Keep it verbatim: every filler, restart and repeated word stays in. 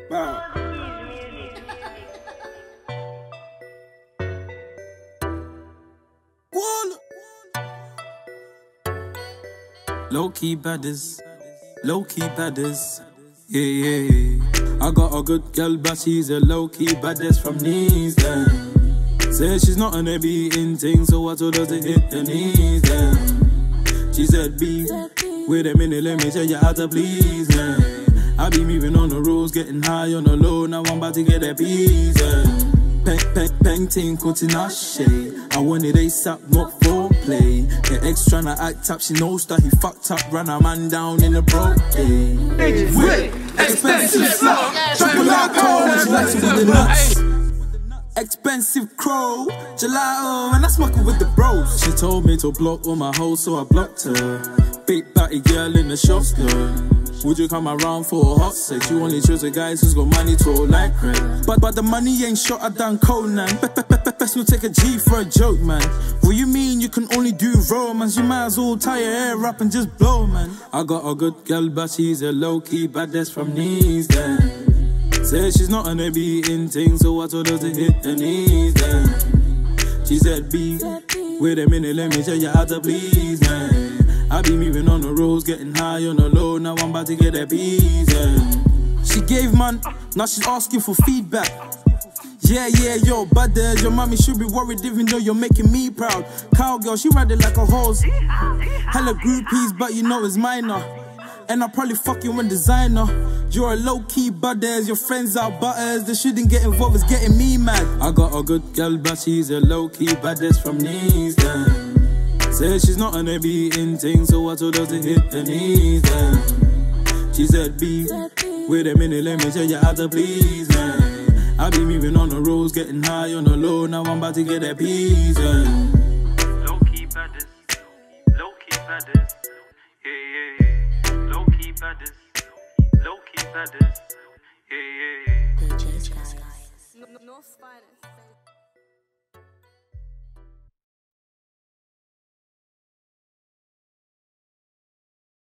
Wow. Low-key badders, low-key badders, yeah, yeah, yeah. I got a good girl, but she's a low-key baddest from knees down. Said she's not an beating thing, so I told her to hit the knees down. She said, B, wait a minute, let me tell you how to please, man. I be moving on the roads, getting high on the low, now I'm about to get that pizza. Bang, bang, bang, ting, cutting our shade. I wanted ASAP, not foreplay. The ex tryna act up, she knows that he fucked up, ran a man down in a broke day. Wait, expensive flow, chocolate cold, she likes it with the nuts. Expensive crow, gelato, and I smoke it with the bros. She told me to block all my hoes, so I blocked her. Big batty girl in the shops, girl. Would you come around for a hot sex? You only choose the guys who's got money to all like crack. But but the money ain't shot, I done Conan. Best will take a G for a joke, man. What you mean you can only do romance? You might as well tie your hair up and just blow, man. I got a good girl, but she's a low-key baddest from knees down. Said she's not an beating thing, so I told her to hit the knees down. She said, B, wait a minute, let me tell you how to please, man. I be moving on the roads, getting high on the low, now I'm about to get that pizza. She gave man, now she's asking for feedback. Yeah, yeah, yo, but there's your mommy should be worried even though you're making me proud. Cowgirl, she ride it like a horse. Hella groupies, but you know it's minor. And I probably fuck you in designer. You're a low-key butters, your friends are butters. They shouldn't get involved, it's getting me mad. I got a good girl, but she's a low-key baddest from knees down. Said she's not an beating thing, so I told her to hit the knees down. She said, B, wait a minute, let me tell you how to please, man. I be moving on the roads, getting high on the low, now I'm about to get that pizza. Low-key baddest, low-key baddest, yeah, yeah, yeah. Low-key baddest, low-key baddest, yeah, yeah, yeah. D J's guys. No, no spiders.